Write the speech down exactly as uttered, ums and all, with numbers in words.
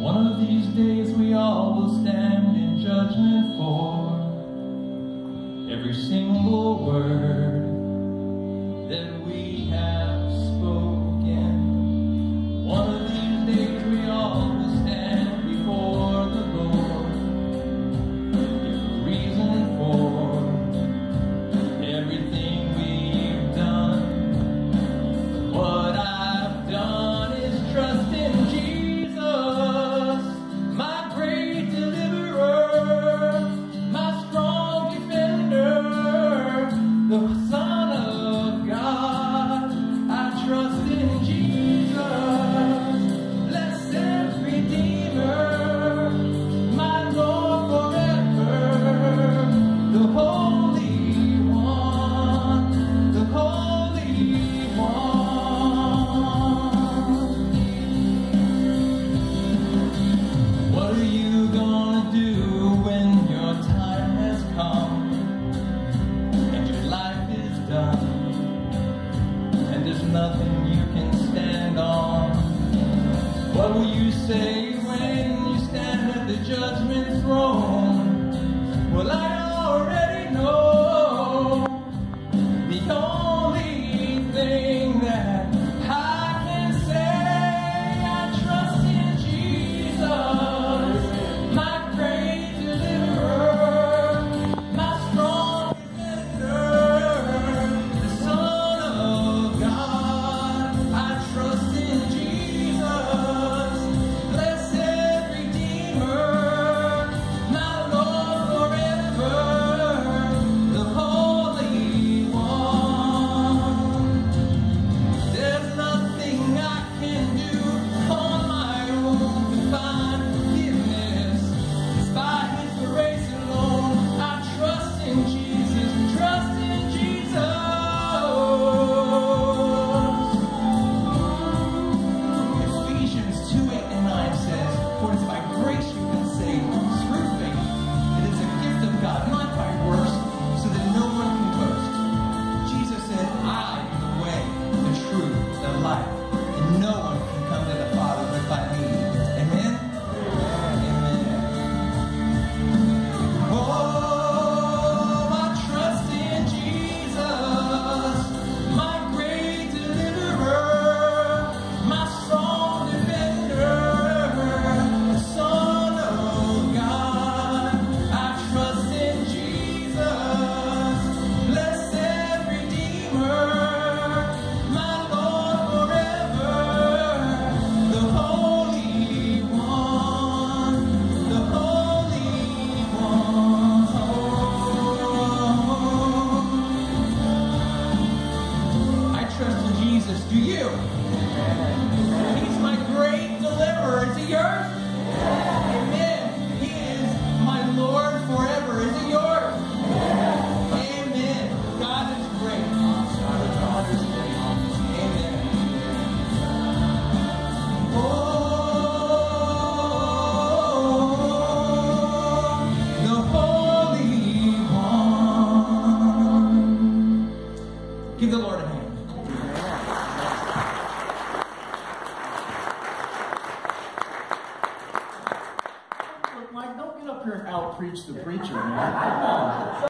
One of these days we all will stand in judgment for every single word that we have spoken. One of these days we all will stand before the Lord, give a reason for everything we've done. What I've done is trust in Jesus, my great deliverer, my strong defender, the Son of God. I trust in Jesus, blessed Redeemer, my Lord forever, the Holy One, the Holy One. What are you gonna do when your time has come and your life is done and there's nothing you can stand on? What will you say when you stand at the judgment throne? Well, I already know the only thing that I can say. I trust in Jesus, my great deliverer, my strong defender, the Son of God. I trust in Jesus, blessed Redeemer, my Lord forever, the Holy One. There's nothing I can do on my own to find forgiveness. It's by His grace alone. I trust in Jesus, trust in Jesus. Ephesians two, eight and nine says, "For it is by grace you've been saved through faith. It is a gift of God, not by works, so that no one can boast." Jesus said, "I am the way, the truth, the life, and no one can come to the Father but by me." Amen? Amen. Oh, I trust in Jesus, my great deliverer, my strong defender, the Son of God. I trust in Jesus, blessed Redeemer, my Lord forever, the Holy One, the Holy One. I trust in Jesus. Do you? He's my great deliverer. Is he yours? Amen. He is my Lord forever. Is he yours? Amen. God is great. God is great. Amen. Oh, the Holy One. Give the Lord a hand. Mike, don't get up here and out-preach the preacher, man. Come on.